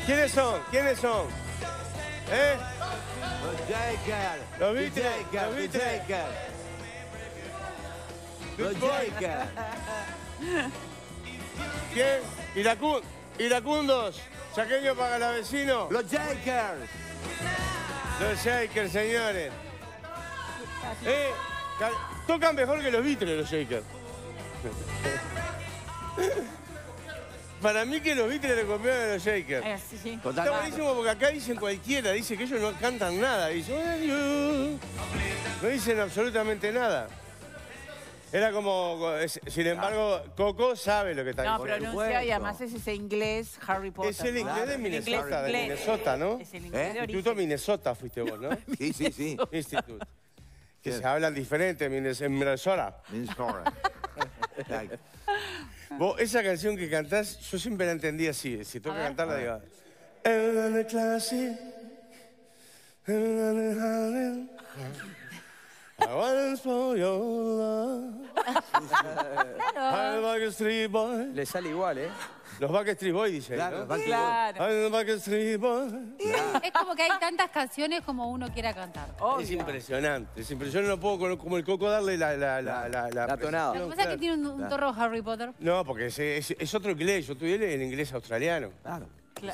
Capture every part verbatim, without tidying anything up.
¿Quiénes son? ¿Quiénes son? ¿Eh? Los Jakers. ¿Los viste? Los Jakers. ¿Los viste? Los Jakers. Los Boy. Jakers. ¿Quién? Iracu- Iracundos. Chaqueño paga la vecino. Los Jakers. Los Shakers, señores. Eh, ca- tocan mejor que los Beatles, los Shakers. Para mí que los Beatles le copiaron a los Shakers. Eh, sí, sí. Está buenísimo porque acá dicen cualquiera, dice que ellos no cantan nada. Dicen, no dicen absolutamente nada. Era como, sin embargo, Coco sabe lo que está No, diciendo. pronuncia y además es ese inglés Harry Potter. Es el inglés ¿no? de El Minnesota, inglés, de inglés. Minnesota, ¿no? Es el inglés ¿Eh? de Instituto origen. Minnesota fuiste vos, ¿no? Sí, sí, sí. Instituto. Que se hablan diferente en Minnes- en Minnesota. Minnesota. Like. Vos, esa canción que cantás, yo siempre la entendí así. Si tengo que ver. cantarla, digo... "And the classic, and the honey, I want for your love. I'm like a street boy." Le sale igual, ¿eh? Los Backstreet Boys, dice. Claro, ¿no? Backstreet Boys. Claro. I'm the Backstreet Boy. Es como que hay tantas canciones como uno quiera cantar. Es Obvio. impresionante, es impresionante. Yo no puedo con- como el Coco darle la... La, la, la, la, La tonada. Lo que pasa es que tiene un, un torro Harry Potter. No, porque es, es- es otro inglés. Yo estudié en inglés australiano. Claro.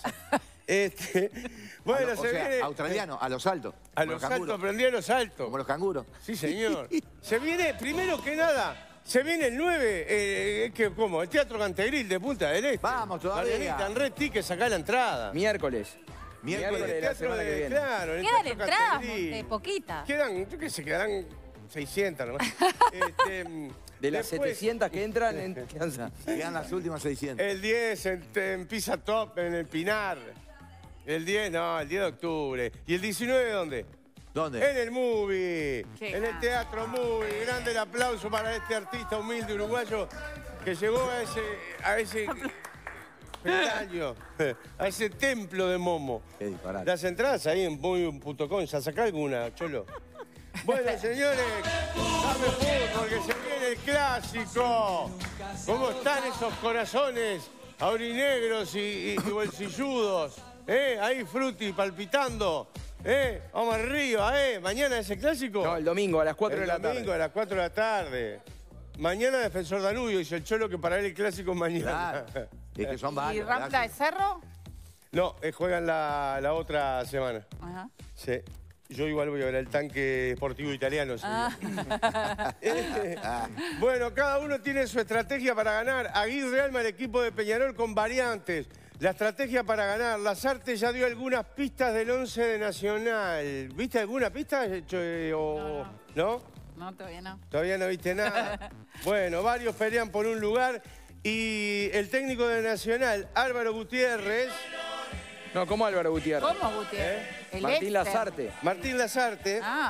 Este, bueno, A lo- o se sea, viene... australiano, a los altos. A como los canguros. saltos, aprendí a los saltos. Como los canguros. Sí, señor. Se viene, primero que nada, se viene el nueve, eh, que, ¿cómo? El Teatro Cantegril de Punta del Este. Vamos, todavía. Marianita, en Red Ticket, sacá la entrada. Miércoles. Miércoles Miércoles El de la teatro semana que de- viene. Claro, en el Quedan Teatro entradas, Cantegril. Monte, poquitas. Quedan, yo qué sé, quedarán seiscientas nomás. Este, De las después, setecientas que entran, en... ¿qué Quedan las últimas seiscientas. El diez en, en Pizza Top, en el Pinar. El diez, no, el diez de octubre. ¿Y el diecinueve dónde? ¿Dónde? En el Movie, Qué en el grande. Teatro Movie. Grande el aplauso para este artista humilde uruguayo que llegó a ese, a ese peldaño, a ese templo de Momo. Qué disparate. Las entradas ahí en movie punto com, ya saca alguna, Cholo. Bueno, señores, dame fútbol, que se viene el clásico. ¿Cómo están esos corazones aurinegros y, y, y bolsilludos? ¿Eh? Ahí, Frutti, palpitando. ¿Eh? Vamos arriba, ¿eh? ¿Mañana es el clásico? No, el domingo a las cuatro El de la tarde. domingo a las cuatro de la tarde. Mañana Defensor Danubio, dice el Cholo que para él el clásico es mañana. Claro. Es que son ¿Y varios. Rampla de Cerro? No, eh, juegan la, la otra semana. Ajá. Sí. Yo igual voy a ver el tanque deportivo italiano. ese día. Eh, bueno, cada uno tiene su estrategia para ganar. Aguirre arma el equipo de Peñarol con variantes. La estrategia para ganar. Lazarte ya dio algunas pistas del once de Nacional. ¿Viste alguna pista? Eh, o- ¿No? No, todavía no. Todavía no viste nada. Bueno, varios pelean por un lugar. Y el técnico de Nacional, Álvaro Gutiérrez, No, ¿cómo Álvaro Gutiérrez? ¿Cómo, Gutiérrez? El Martín Exter. Lazarte. Martín Lazarte. Ah,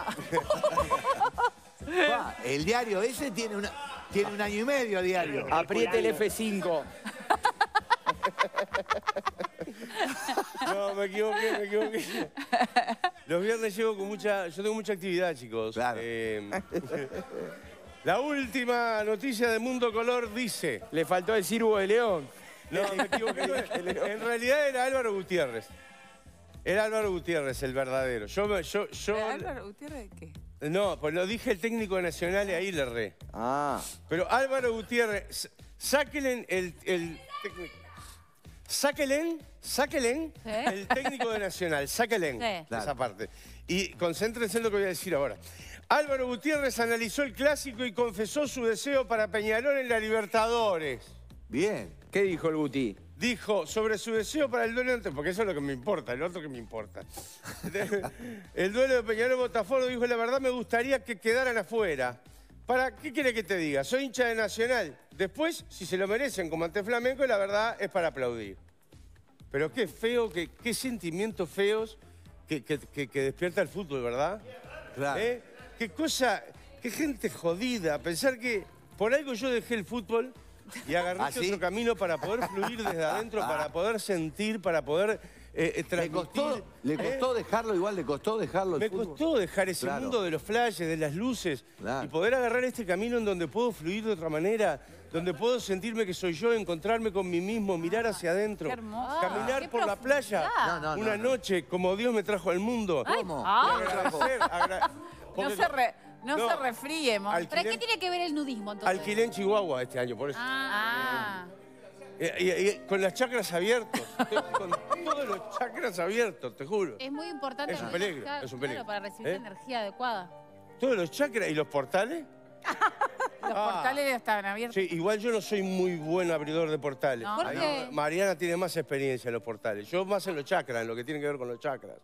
Pa, el diario ese tiene, una, tiene un año y medio diario. Apriete el F cinco. No, me equivoqué, me equivoqué. Los viernes llego con mucha... Yo tengo mucha actividad, chicos. Claro. Eh, la última noticia de Mundo Color dice... Le faltó el Sirvo de León. No, me equivoqué. En realidad era Álvaro Gutiérrez. Era Álvaro Gutiérrez, el verdadero. Yo... me- yo, yo ¿Álvaro Gutiérrez qué? no, pues lo dije el técnico de Nacional y ahí le erré. Ah. Pero Álvaro Gutiérrez, s- sáquenle el... el técnico- sáquenle, sáquenle Sí. el técnico de Nacional, sáquenle Sí. esa parte. Y concéntrense en lo que voy a decir ahora. Álvaro Gutiérrez analizó el clásico y confesó su deseo para Peñarol en la Libertadores. Bien. ¿Qué dijo el Guti? Dijo sobre su deseo para el duelo entre... Porque eso es lo que me importa, el otro que me importa. El duelo de Peñarol-Botafogo, dijo, la verdad me gustaría que quedaran afuera. ¿Para qué quiere que te diga? Soy hincha de Nacional. Después, si se lo merecen como ante Flamengo, la verdad es para aplaudir. Pero qué feo, qué, qué sentimientos feos que, que- que- que despierta el fútbol, ¿verdad? Claro. ¿Eh? Qué cosa, qué gente jodida. Pensar que por algo yo dejé el fútbol y agarré ¿Ah, este sí? otro camino para poder fluir desde adentro, para poder sentir, para poder eh, eh, ¿Le transmitir. costó, le ¿eh? costó dejarlo igual? ¿Le costó dejarlo el Me fútbol? costó dejar ese Claro. mundo de los flashes, de las luces, Claro. y poder agarrar este camino en donde puedo fluir de otra manera, donde puedo sentirme que soy yo, encontrarme con mí mismo, mirar hacia adentro, qué hermoso. caminar Qué por la playa, profundidad. No, no, una no, no. noche como Dios me trajo al mundo. ¿Cómo? Ah. Y agradecer, agra- No porque se, re- no No. se refríe, Mon. Al- ¿Pero qué Alquilé- tiene que ver el nudismo entonces? alquilé en Chihuahua este año, por eso. Ah. Eh, y- y con las chakras abiertos, estoy con todos los chakras abiertos, te juro. Es muy importante. Es un al peligro, menos, es un peligro. Claro, para recibir ¿Eh? la energía adecuada. Todos los chakras y los portales. Los Ah. portales estaban abiertos. Sí, igual yo no soy muy buen abridor de portales. No. ¿Por Ahí qué? Mariana tiene más experiencia en los portales. Yo más en los chakras, en lo que tiene que ver con los chakras.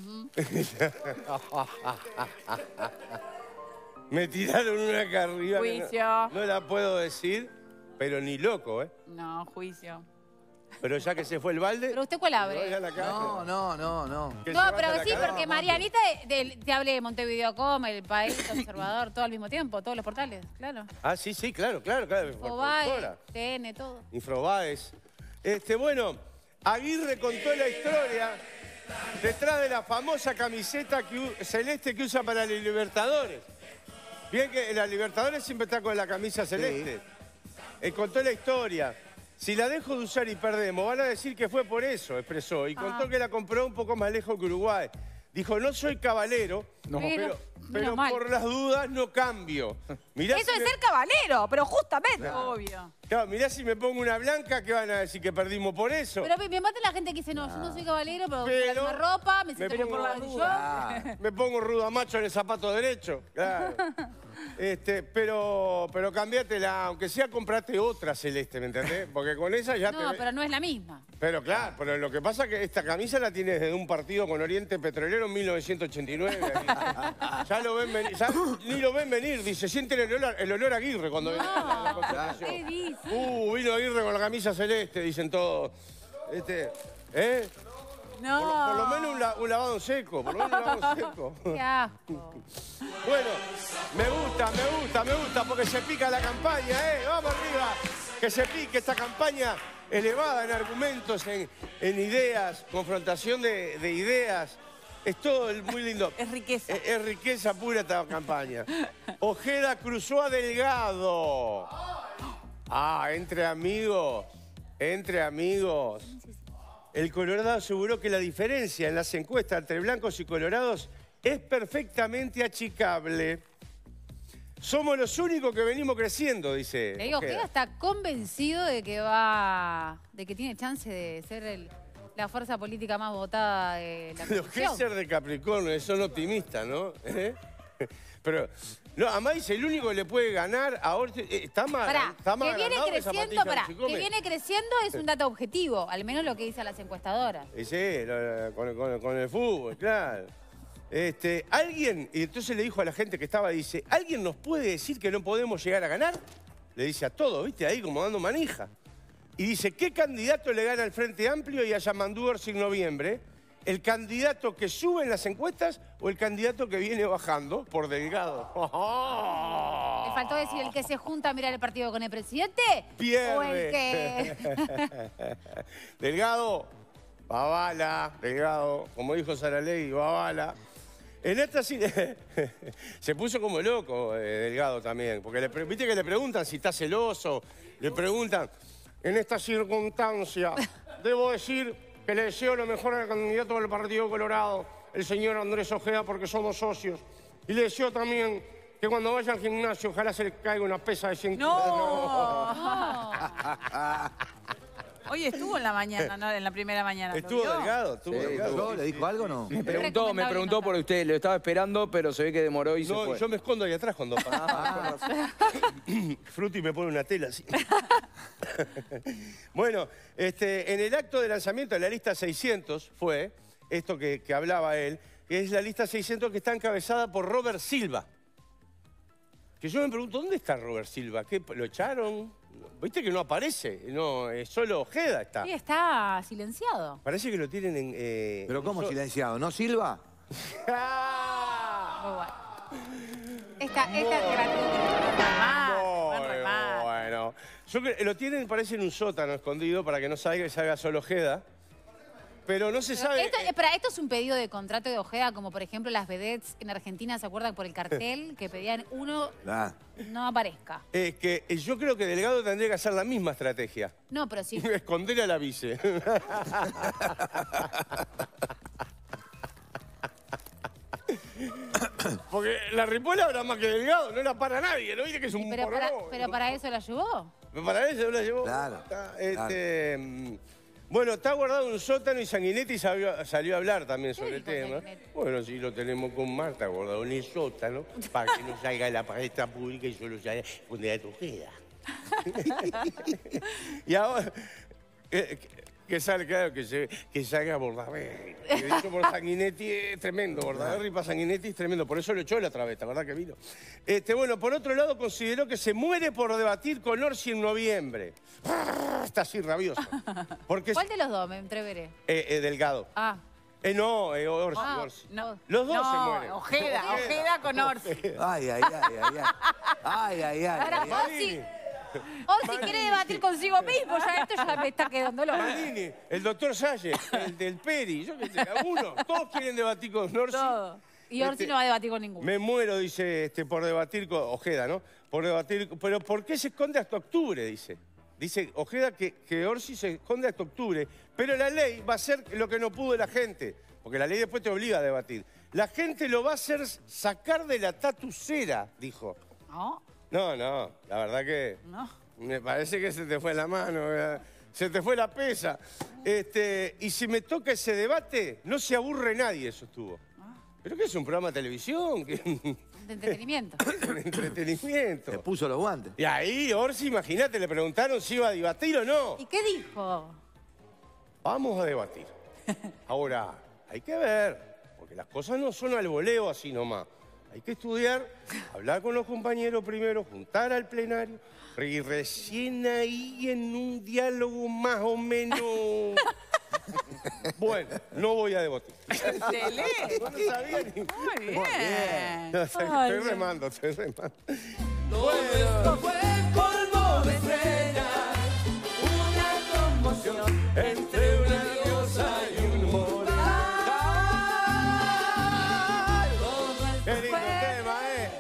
Me tiraron una acá arriba. que no- Juicio. No, la puedo decir, pero ni loco, ¿eh? No, juicio. Pero ya que se fue el balde... ¿Pero usted cuál me abre? voy a la calle. No, no, no, no. Que No, se pero vaya a la sí, calle. porque Marianita de- de- te hablé de Montevideo Com, El País, Observador, todo al mismo tiempo, todos los portales, claro. Ah, sí, sí, claro, claro, claro. por Obae, productora. T N, todo. Infrobaes. Este, bueno, Aguirre contó la historia detrás de la famosa camiseta que u- celeste que usa para los Libertadores. Bien que en la Libertadores siempre está con la camisa celeste. Eh, contó la historia. Si la dejo de usar y perdemos, van a decir que fue por eso, expresó. Y contó Ah. que la compró un poco más lejos que Uruguay. Dijo, no soy cabalero, No. pero, Menos pero mal. por las dudas no cambio. Mirá Eso si es me- ser cabalero, pero justamente. Obvio. Claro, mirá si me pongo una blanca, ¿qué van a decir? ¿Que perdimos por eso? Pero me, me mata la gente que dice, no, yo no soy caballero, pero, Pero- uso la misma ropa, me me siento pongo por la la duda. Me pongo ruda macho en el zapato derecho, claro. Este, pero, pero cambiátela, aunque sea comprate otra celeste, ¿me entendés? Porque con esa ya No, te... pero no es la misma. Pero claro, pero lo que pasa es que esta camisa la tienes desde un partido con Oriente Petrolero en mil novecientos ochenta y nueve. Aguirre. Ya lo ven venir, ya ni lo ven venir, dice, sienten el olor, el olor a Aguirre cuando viene la, la ¿Qué contratación. dice? Uh, vino Aguirre con la camisa celeste, dicen todos. Este, ¿eh? No. Por, lo- por lo menos un, la- un lavado en seco, por lo menos un lavado en seco. Qué asco. Bueno, me gusta, me gusta, me gusta porque se pica la campaña, ¿eh? Vamos arriba, que se pique esta campaña elevada en argumentos, en, en ideas, confrontación de, de ideas. Es todo el- muy lindo. Es riqueza. Es, es riqueza pura esta campaña. Ojeda cruzó a Delgado. Ah, entre amigos, entre amigos. El Colorado aseguró que la diferencia en las encuestas entre blancos y colorados es perfectamente achicable. Somos los únicos que venimos creciendo, dice. Te digo, Ojeda. Ojeda está convencido de que va, de que tiene chance de ser el- la fuerza política más votada de la Los que es constitución. ser de Capricornio, son optimistas, ¿no? ¿Eh? Pero, no, además dice, el único que le puede ganar ahora eh, está mal. Pará, está mal que viene agrandado esa creciendo, patilla pará, que se come. que viene creciendo es un dato objetivo, al menos lo que dicen las encuestadoras. Y sí, lo- con, con- con el fútbol, claro. Este, alguien, y entonces le dijo a la gente que estaba, dice, ¿alguien nos puede decir que no podemos llegar a ganar? Le dice a todos, ¿viste? Ahí como dando manija. Y dice, ¿qué candidato le gana al Frente Amplio y a Yamandú en noviembre? ¿El candidato que sube en las encuestas o el candidato que viene bajando por Delgado? Me faltó decir el que se junta a mirar el partido con el presidente. Pierde. O el que. Delgado, Babala, Delgado, como dijo Saraley, Babala. En esta sí, se puso como loco eh, Delgado también, porque le, pre- viste que le preguntan si está celoso, le preguntan, en esta circunstancia, debo decir que le deseo lo mejor al candidato del Partido Colorado, el señor Andrés Ojeda, porque somos socios. Y le deseo también que cuando vaya al gimnasio, ojalá se le caiga una pesa de cien kilos. No. Hoy estuvo en la mañana, ¿no? En la primera mañana. ¿lo Estuvo vio? Delgado, estuvo Sí, Delgado. ¿Yo? ¿Le dijo algo o no? Me preguntó, me recomendable preguntó nota. por usted, lo estaba esperando, pero se ve que demoró y se No, fue. yo me escondo ahí atrás cuando pasa. Fruti me pone una tela así. Bueno, este, en el acto de lanzamiento de la lista seiscientos fue esto que, que hablaba él, que es la lista seiscientos que está encabezada por Robert Silva. Que yo me pregunto, ¿dónde está Robert Silva? ¿Qué, ¿Lo echaron? ¿Viste que no aparece? No, es solo Ojeda está. Sí, está silenciado. Parece que lo tienen en... eh, ¿Pero cómo so- silenciado? ¿No Silva? ¡Ah! Muy bueno. Esta, esta Buen remate, buen Muy remate. bueno. Yo creo, lo tienen, parece, en un sótano escondido para que no salga y salga solo Ojeda. Pero no se Pero sabe... Esto, espera, ¿esto es un pedido de contrato de Ojeda, como por ejemplo las vedettes en Argentina, ¿se acuerdan por el cartel? Que pedían uno, Ah. no aparezca. Es que yo creo que Delgado tendría que hacer la misma estrategia. No, pero sí. Esconder a la vice. Porque la Ripolla habrá más que Delgado, no la para nadie, ¿no? Viste que es un Pero para, porró. pero para eso la llevó. Para eso la llevó. Claro, Está, este, mm, Bueno, está guardado en un sótano y Sanguinetti salió, salió a hablar también sobre el dijo tema. Sanguinetti? Bueno, sí, lo tenemos con Marta guardado en el sótano para que no salga a la palestra pública y solo salga donde la Ojeda. Y ahora... eh, que salga, claro, que, se, que salga Bordaberry. Que de hecho por Sanguinetti es tremendo. Bordaberry para Sanguinetti es tremendo. Por eso lo echó la otra vez, la verdad que vino. Este, bueno, por otro lado, consideró que se muere por debatir con Orsi en noviembre. Está así rabioso. Porque ¿Cuál de los dos me entreveré? eh, eh, Delgado. Ah. Eh, no, eh, Orsi, Ah, Orsi. no. Los dos se No, mueren. Ojeda, Ojeda con Orsi. Ay, ay, ay, ay, ay. Ay, ay, ay, Ahora, ay, ay. Marini, Orsi quiere debatir consigo mismo, ya esto ya me está quedando loco. Marini, el doctor Salles, el del Peri, yo qué sé, alguno. Todos quieren debatir con Orsi. Todo. Y Orsi Este, no va a debatir con ninguno. Me muero, dice, este, por debatir con Ojeda, ¿no? Por debatir, pero ¿por qué se esconde hasta octubre? Dice. Dice Ojeda que, que Orsi se esconde hasta octubre, pero la ley va a hacer lo que no pudo la gente, porque la ley después te obliga a debatir. La gente lo va a hacer sacar de la tatucera, dijo. No, No, no, la verdad que no. me parece que se te fue la mano, ¿verdad? Se te fue la pesa. Este, y si me toca ese debate, no se aburre nadie, eso estuvo. ¿Pero qué es un programa de televisión? ¿Qué? De entretenimiento. Un entretenimiento. Se puso los guantes. Y ahí, Orsi, imagínate, le preguntaron si iba a debatir o no. ¿Y qué dijo? Vamos a debatir. Ahora, hay que ver, porque las cosas no son al voleo así nomás. Hay que estudiar, hablar con los compañeros primero, juntar al plenario, y recién ahí en un diálogo más o menos... Bueno, no voy a debatir. Excelente. No sabía ni... Muy bien. No, estoy, Ay, estoy Dios. remando, estoy remando. Esto fue polvo de estrellas, una conmoción entre una diosa y un mortal. Qué lindo tema, ¿eh?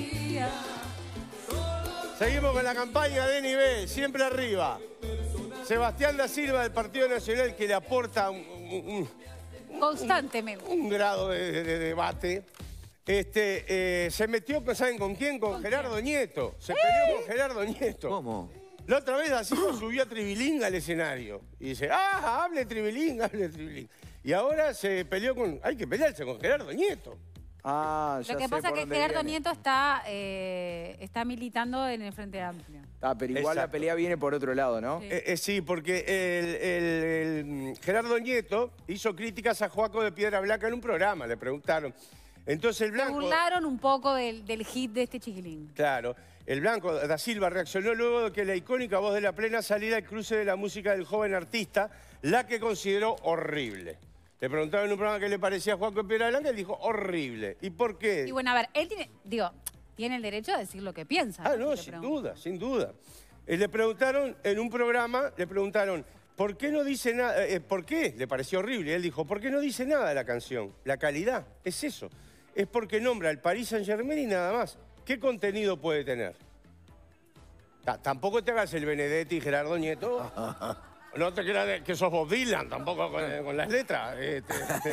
Seguimos con la campaña de nivel, siempre arriba. Sebastián da Silva del Partido Nacional, que le aporta un, un- Constantemente. un grado de, de- de debate. Este, eh, se metió, ¿saben con quién? Con Gerardo Nieto. Se peleó con Gerardo Nieto. ¿Cómo? La otra vez da Silva subió a Tribilín al escenario. Y dice, ah, hable Tribilín, hable Tribilín. Y ahora se peleó con... Hay que pelearse con Gerardo Nieto. Ah, ya Lo que sé pasa es por que dónde Gerardo viene. Nieto está, eh, está militando en el Frente Amplio. Ah, pero igual la Exacto. pelea viene por otro lado, ¿no? Sí. Eh, eh, sí, porque el, el- el Gerardo Nieto hizo críticas a Joaco de Piedra Blanca en un programa, le preguntaron. Entonces el Se Blanco... burlaron un poco del, del hit de este chiquilín. Claro, el Blanco da Silva reaccionó luego de que la icónica voz de la plena saliera al cruce de la música del joven artista, la que consideró horrible. Le preguntaron en un programa qué le parecía a Joaco de Piedra Blanca y él dijo horrible. ¿Y por qué? Y bueno, a ver, él tiene, digo, tiene el derecho a decir lo que piensa. Ah, si no, le sin preguntan. duda, sin duda. Eh, le preguntaron en un programa, le preguntaron, ¿por qué no dice nada? Eh, ¿Por qué? Le pareció horrible. Él dijo, ¿por qué no dice nada de la canción? La calidad, es eso. Es porque nombra al Paris Saint-Germain y nada más. ¿Qué contenido puede tener? Ta- tampoco te hagas el Benedetti y Gerardo Nieto. No te creas de- que sos Bob Dylan, tampoco con, eh, con las letras. Este,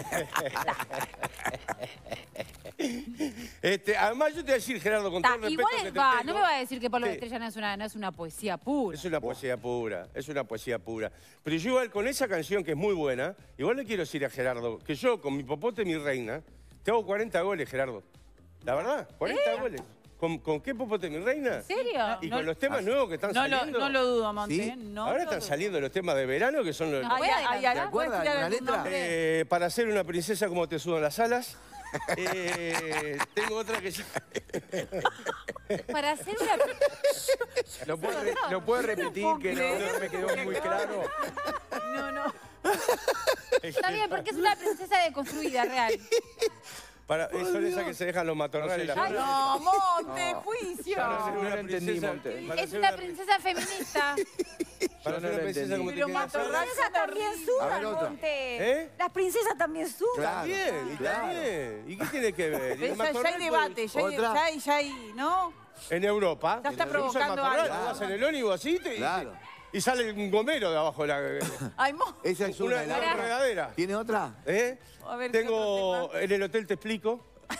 Este, además, yo te voy a decir, Gerardo, con todo Ta, el respeto igual que es- te va, tengo, no me va a decir que Pablo de Sí. Estrella no es una, no es una poesía pura. Es una poesía pura, es una poesía pura. Pero yo igual con esa canción que es muy buena, igual le quiero decir a Gerardo que yo con mi popote, mi reina, te hago cuarenta goles, Gerardo. La verdad, cuarenta goles. ¿Con, con qué popote, mi reina? ¿En serio? Y No- con los temas nuevos que están No lo, saliendo. no lo dudo, Monte. ¿Sí? No Ahora lo están dudo. saliendo los temas de verano que son los... No, Ay, voy a ay, ay, adelantar. ay, ¿Te acuerdas ¿puedes tirar alguna algún letra? nombre? Eh, para ser una princesa como te sudan las alas. Eh, tengo otra que sí. Para hacer una... ¿Lo puede, re- ¿lo puede repetir? Que no, no me quedó muy claro. No, no. Está bien, porque es una princesa deconstruida, real. Para, son esas que se dejan los matorrales. No sé, la- yo No, Monte, juicio. Para ser no una lo entendí, princesa- Monte. para Es ser una princesa feminista. Para Yo ser no una lo princesa entendí. como te Pero queda matorral- Las princesas también A ver, sudan, otra. Monte. ¿Eh? Las princesas también sudan. Claro. También, y claro. también. ¿Y qué tiene que ver? Y el Ya, ya matorral, hay debate, ya hay, Otra. ya hay, ya hay, ¿no? En Europa. Ya está se usa el provocando matorral, algo. vos vas en el ónibus así te- y- Claro. y, sale un gomero de abajo de la... Ay, Mo. Esa es Una, una. una la otra. enredadera. ¿Tiene otra? ¿Eh? A ver, ¿qué Tengo... otro En el hotel te explico.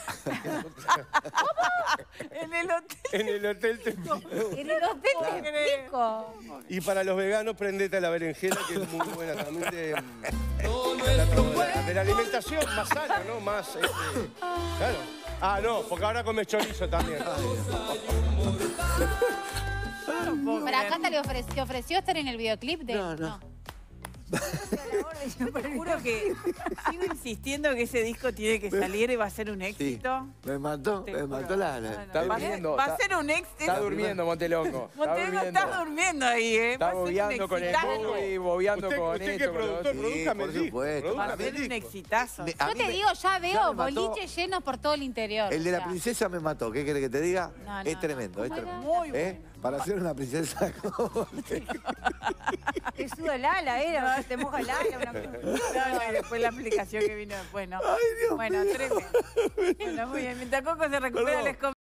En el hotel. En el hotel te explico. En el hotel Claro. te explico. Y para los veganos, prendete a la berenjena, que es muy buena también de, Todo de la, nuestro de la- de la alimentación más sana, ¿no? Más, este, claro. Ah, no, porque ahora comes chorizo también. Para Cata le ofreció, te ofreció estar en el videoclip de... No, no. Te juro que sigo insistiendo que ese disco tiene que salir y va a ser un Sí. éxito. Me mató, Te me juro. mató la. la- Está Va a- durmiendo, Va a está- ser un éxito. Está durmiendo, Montelongo. Está Montenegro, durmiendo. estás durmiendo ahí, ¿eh? Está Va a ser un bobeando con el exitazo. moco y bobeando Usted, con usted que esto, es con lo productor, otro. produzcame por el disco. supuesto. Va a produzcame ser el un disco. exitazo. Me- a Yo mí te me- digo, ya ya veo me mató. boliches llenos por todo el interior. El de o la sea. princesa me mató. ¿Qué querés que te diga? No, no, es no. tremendo, es ¿Cómo era? tremendo. Muy ¿Eh? Para ser una princesa como... Te suda el ala, era, te moja el ala. Una cosa. No, no, y después la aplicación que vino después, ¿no? Ay, Dios Bueno, mío. tremendo. Bueno, muy bien. Mientras Coco se recupera, Perdón. les comento.